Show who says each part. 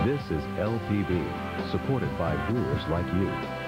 Speaker 1: This is LPB, supported by brewers like you.